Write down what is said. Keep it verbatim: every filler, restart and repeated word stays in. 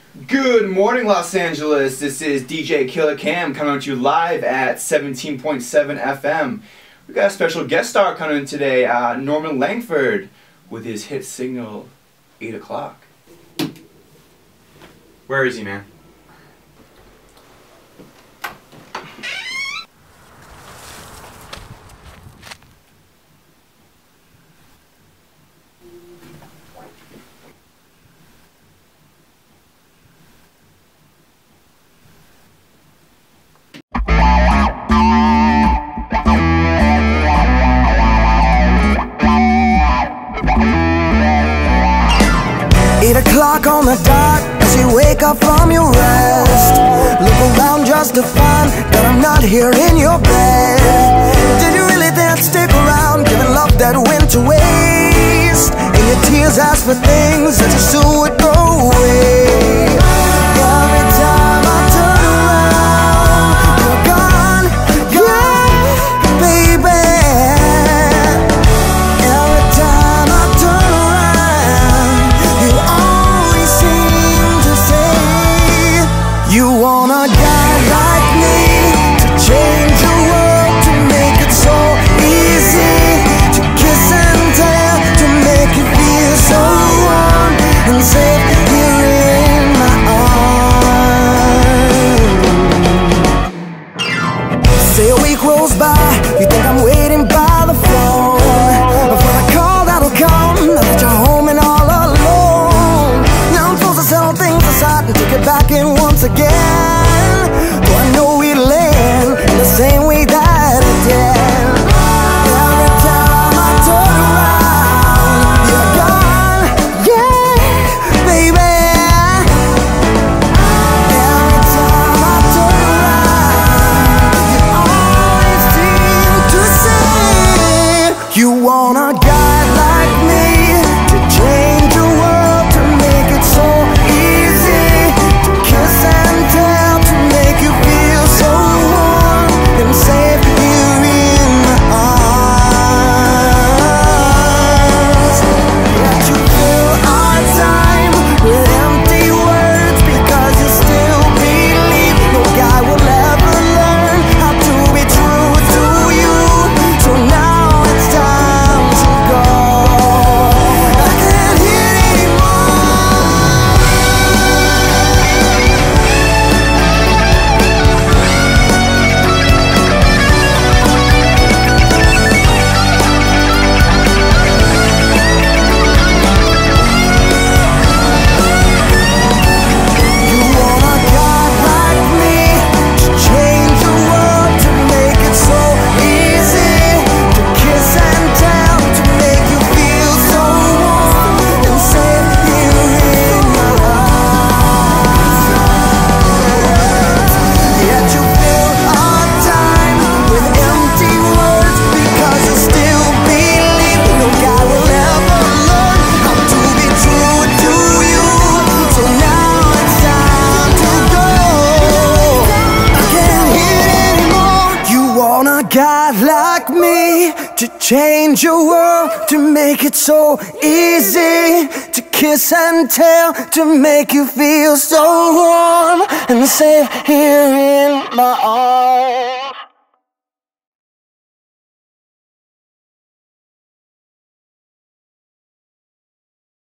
Good morning, Los Angeles. This is D J Killer Cam coming to you live at seventeen point seven F M. We got a special guest star coming in today, uh, Norman Langford, with his hit single, eight o'clock. Where is he, man? Eight o'clock on the dot as you wake up from your rest. Look around just to find that I'm not here in your bed. Did you really dare stick around, giving love that went to waste? And your tears ask for things that you soon would go away. Every time I turn around, you're gone, yeah, baby. Every time I turn around, you always seem to say you want a guy like me to change the world, to make it so easy, to kiss and tell, to make you feel so warm and safe here in my arms. Say a week rolls by, you think I'm waiting by the phone, but when I call that'll come, I'll let you home and all alone. Now I'm supposed to settle things aside and take it back in once again. Though I know we'd land in the same way that it did. Every time I turn around, you're gone, yeah, baby. Every time I turn around, you always seem to say you want a guy like me to change the world, to make it so easy, to kiss and tell, to make you feel so warm and safe here in my arms. Yet you fill our time with empty words because you still believe no guy will ever learn how to be true to you. So now it's time to go. I can't hear it anymore. You want a guy like me to change the world, to make it so easy, to kiss and tell, to make you feel so warm and safe here in my arms. Yet you fill our time with empty words because you still believe no guy will ever learn how to be true to you. So now it's time to go. I can't hear it anymore. You want a guy like me to change your world, to make it so easy, to kiss and tell, to make you feel so warm and safe here in my arms.